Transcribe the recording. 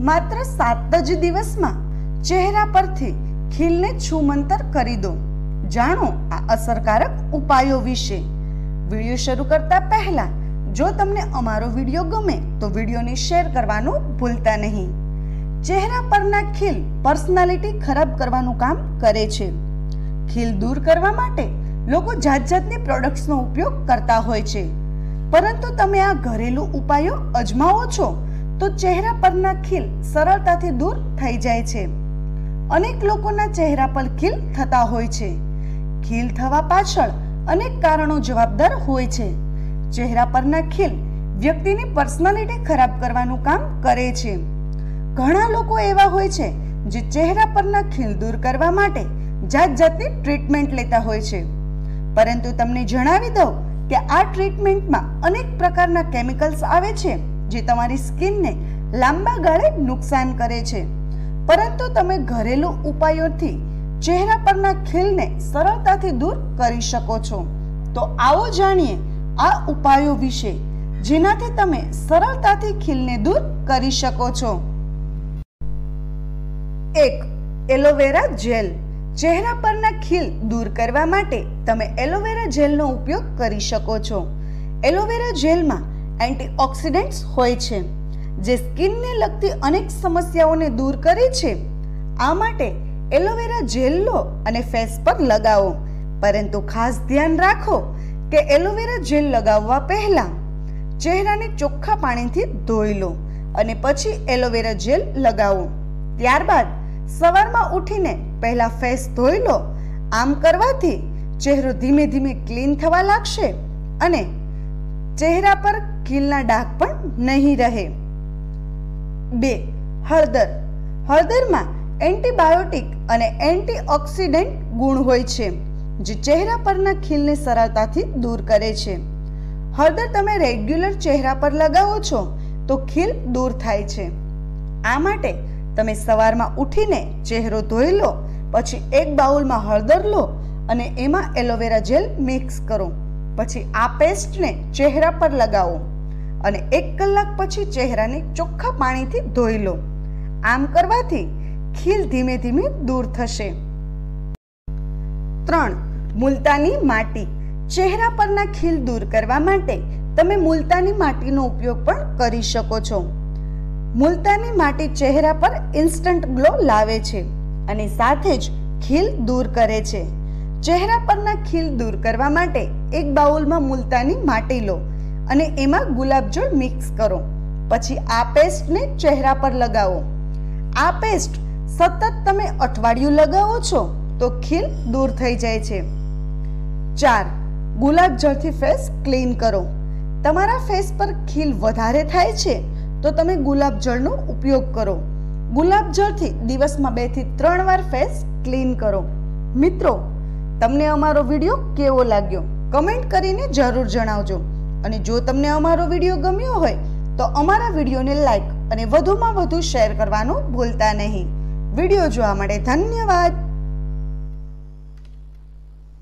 માત્ર 7 જ દિવસમાં ચહેરા પરથી ખીલને છૂમંતર કરી દો। જાણો આ અસરકારક ઉપાયો વિશે। વિડિયો શરૂ કરતા પહેલા જો તમને અમારો વિડિયો ગમે તો વિડિયોને શેર કરવાનું ભૂલતા નહીં। ચહેરા પરના ખીલ પર્સનાલિટી ખરાબ કરવાનું કામ કરે છે। ખીલ દૂર કરવા માટે લોકો જાતની પ્રોડક્ટ્સનો ઉપયોગ કરતા હોય છે, પરંતુ તમે આ ઘરેલું ઉપાયો અજમાવો છો તો ચહેરા પરના ખીલ સરળતાથી દૂર થઈ જાય છે। અનેક લોકોના ચહેરા પર ખીલ થતા હોય છે। ખીલ થવા પાછળ અનેક કારણો જવાબદાર હોય છે। ચહેરા પરના ખીલ વ્યક્તિની પર્સનાલિટી ખરાબ કરવાનું કામ કરે છે। ઘણા લોકો એવા હોય છે જે ચહેરા પરના ખીલ દૂર કરવા માટે જાતની ટ્રીટમેન્ટ લેતા હોય છે, પરંતુ તમને જણાવી દઉં કે આ ટ્રીટમેન્ટમાં અનેક પ્રકારના કેમિકલ્સ આવે છે જે તમારી સ્કિનને લાંબા ગાળે નુકસાન કરે છે, પરંતુ તમે ઘરેલું ઉપાયોથી ચહેરા પરના ખીલને સરળતાથી દૂર કરી શકો છો। તો આવો જાણીએ આ ઉપાયો વિશે જેનાથી તમે સરળતાથી ખીલને દૂર કરી શકો છો। 1. Aloe vera gel. ચહેરા પરના ખીલ દૂર કરવા માટે તમે એલોવેરા જેલનો ઉપયોગ કરી શકો છો। એલોવેરા જેલમાં એન્ટીઓક્સિડન્ટ્સ હોય છે જે સ્કિનને લગતી અનેક સમસ્યાઓને દૂર કરે છે। આ માટે એલોવેરા જેલ લો અને ફેસ પર લગાવો, પરંતુ ખાસ ધ્યાન રાખો કે એલોવેરા જેલ લગાવવા પહેલા ચહેરાને ચોખ્ખા પાણીથી ધોઈ લો અને પછી એલોવેરા જેલ લગાવો। ત્યારબાદ સવારમાં ઉઠીને પહેલા ફેસ ધોઈ લો। આમ કરવાથી ચહેરો ધીમે ધીમે ક્લીન થવા લાગશે અને ચહેરા પર ખીલના ડાઘ પણ નહીં રહે। 2. હળદર। હળદરમાં એન્ટીબાયોટિક અને એન્ટીઓક્સિડન્ટ ગુણ હોય છે જે ચહેરા પરના ખીલને સરળતાથી દૂર કરે છે। હળદર તમે રેગ્યુલર ચહેરા પર લગાવો છો તો ખીલ દૂર થાય છે। આ માટે તમે સવારમાં ઉઠીને ચહેરો ધોઈ લો, પછી એક બાઉલમાં હળદર લો અને એમાં એલોવેરા જેલ મિક્સ કરો। પછી આ પેસ્ટને ચહેરા પર લગાવો અને 1 કલાક પછી ચહેરાને ચોખ્ખા પાણીથી ધોઈ લો। આમ કરવાથી ખીલ ધીમે ધીમે દૂર થશે। 3. મુલતાની માટી। ચહેરા પરના ખીલ દૂર કરવા માટે તમે મુલતાની માટીનો ઉપયોગ પણ કરી શકો છો। મુલતાની માટી ચહેરા પર ઇન્સ્ટન્ટ ગ્લો લાવે છે અને સાથે જ ખીલ દૂર કરે છે। ચહેરા પરના ખીલ દૂર કરવા માટે એક બાઉલમાં મુલતાની માટી લો અને એમાં ગુલાબજળ મિક્સ કરો। પછી આ પેસ્ટને ચહેરા પર લગાવો। આ પેસ્ટ સતત તમે અઠવાડિયું લગાવો છો તો ખીલ દૂર થઈ જાય છે। 4. ગુલાબજળથી ફેસ ક્લીન કરો। તમારા ફેસ પર ખીલ વધારે થાય છે તો તમે ગુલાબજળનો ઉપયોગ કરો। ગુલાબજળથી દિવસમાં 2 થી 3 વાર ફેસ ક્લીન કરો। મિત્રો, તમને અમારો વિડીયો કેવો લાગ્યો કમેન્ટ કરીને જરૂર જણાવજો, અને જો તમને અમારો વિડીયો ગમ્યો હોય તો અમારા વિડીયોને લાઈક અને વધુમાં વધુ શેર કરવાનું ભૂલતા નહીં। વિડીયો જોવા માટે ધન્યવાદ।